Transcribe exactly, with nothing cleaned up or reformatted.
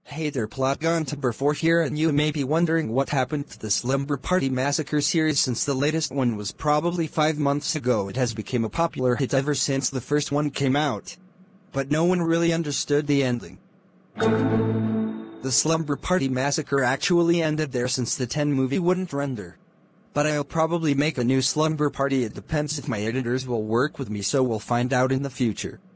Hey there, Plot Guntober four here, and you may be wondering what happened to the Slumber Party Massacre series since the latest one was probably five months ago. It has become a popular hit ever since the first one came out. But no one really understood the ending. The Slumber Party Massacre actually ended there since the ten movie wouldn't render. But I'll probably make a new Slumber Party. It depends if my editors will work with me, so we'll find out in the future.